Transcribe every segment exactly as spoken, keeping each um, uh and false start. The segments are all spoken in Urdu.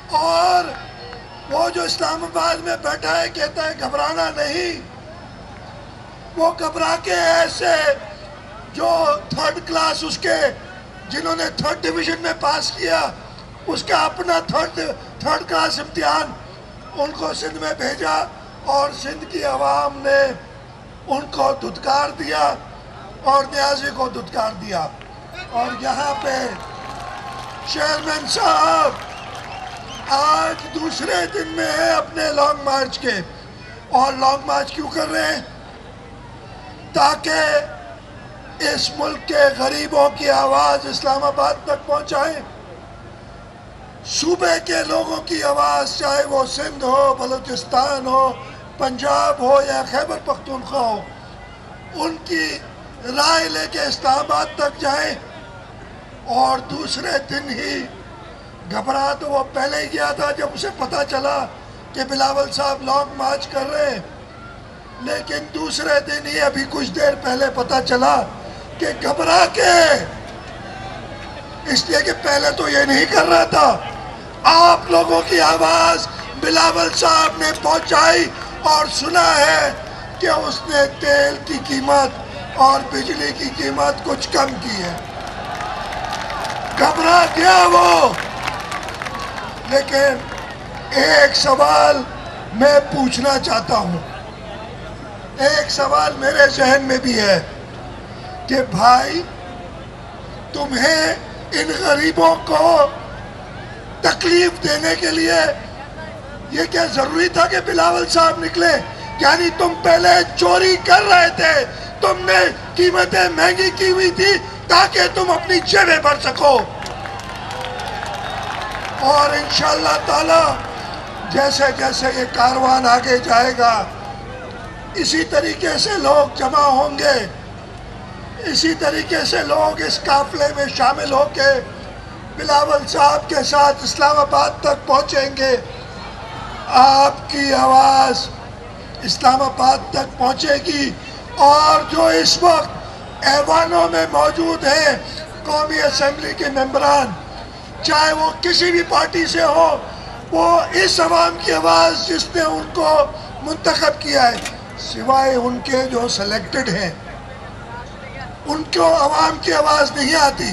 اور وہ جو اسلام آباد میں بیٹھا ہے کہتا ہے گھبرانا نہیں، وہ گھبرا کے ایسے جو تھرڈ کلاس اس کے جنہوں نے تھرڈ ڈویژن میں پاس کیا اس کا اپنا تھرڈ تھرڈ کلاس امتحان ان کو سندھ میں بھیجا، اور سندھ کی عوام نے ان کو دھتکار دیا اور نیازی کو دھتکار دیا۔ اور یہاں پہ چیئرمین صاحب آج دوسرے دن میں ہے اپنے لانگ مارچ کے، اور لانگ مارچ کیوں کر رہے ہیں؟ تاکہ اس ملک کے غریبوں کی آواز اسلام آباد تک پہنچائیں، صوبے کے لوگوں کی آواز، چاہے وہ سندھ ہو، بلوچستان ہو، پنجاب ہو یا خیبر پختونخوا ہو، ان کی رائے لے کے اسلام آباد تک جائیں۔ اور دوسرے دن ہی گھبرا تو وہ پہلے ہی گیا تھا جب اسے پتا چلا کہ بلاول صاحب لانگ مارچ کر رہے ہیں، لیکن دوسرے دن ہی ابھی کچھ دیر پہلے پتا چلا کہ گھبرا کے، اس لیے کہ پہلے تو یہ نہیں کر رہا تھا، آپ لوگوں کی آواز بلاول صاحب نے پہنچائی اور سنا ہے کہ اس نے تیل کی قیمت اور بجلی کی قیمت کچھ کم کی ہے، گھبرا گیا وہ۔ لیکن ایک سوال میں پوچھنا چاہتا ہوں، ایک سوال میرے ذہن میں بھی ہے کہ بھائی تمہیں ان غریبوں کو تکلیف دینے کے لیے یہ کیا ضروری تھا کہ بلاول صاحب نکلے؟ یعنی تم پہلے چوری کر رہے تھے، تم نے قیمتیں مہنگی کی ہوئی تھی تاکہ تم اپنی جیبیں بھر سکو، اور انشاءاللہ تعالی جیسے جیسے یہ کاروان آگے جائے گا اسی طریقے سے لوگ جمع ہوں گے، اسی طریقے سے لوگ اس قافلے میں شامل ہو کے بلاول صاحب کے ساتھ اسلام آباد تک پہنچیں گے۔ آپ کی آواز اسلام آباد تک پہنچے گی، اور جو اس وقت ایوانوں میں موجود ہیں قومی اسمبلی کے ممبران، چاہے وہ کسی بھی پارٹی سے ہو، وہ اس عوام کی آواز جس نے ان کو منتخب کیا ہے، سوائے ان کے جو سلیکٹڈ ہیں، ان کو عوام کی آواز نہیں آتی،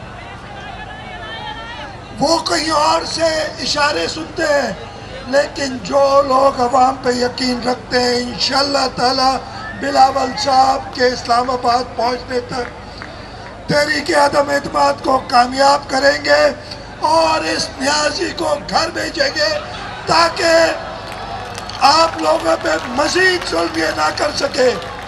وہ کہیں اور سے اشارے سنتے ہیں۔ لیکن جو لوگ عوام پہ یقین رکھتے ہیں انشاءاللہ تعالی بلاول صاحب کے اسلام آباد پہنچنے تک تحریک عدم اعتماد کو کامیاب کریں گے اور اس نیازی کو گھر بھیجیں گے تاکہ آپ لوگوں پہ مزید ظلم یہ نہ کر سکے۔